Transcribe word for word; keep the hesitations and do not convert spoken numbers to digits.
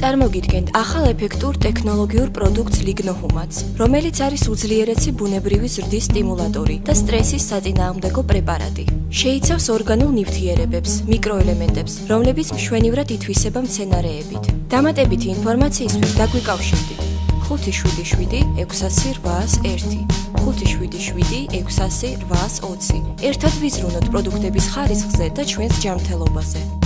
წარმოგიდგენთ ახალ ეფექტურ ტექნოლოგიურ პროდუქტს ლიგნოჰუმატს, რომელიც არის უძლიერესი ბუნებრივი ზრდის სტიმულატორი და სტრესის საწინააღმდეგო პრეპარატი. შეიცავს ორგანულ ნივთიერებებს, მიკროელემენტებს, რომლებიც მშვენივრად ითვისება მცენარეებით. დამატებითი ინფორმაციისთვის დაგვიკავშირდით ხუთი შვიდი შვიდი ექვსასი რვაას ერთი, ხუთი შვიდი შვიდი ექვსასი რვაას ოცი. ერთად ვიზრუნოთ პროდუქტების ხარისხზე და ჩვენს ჯანმრთელობაზე.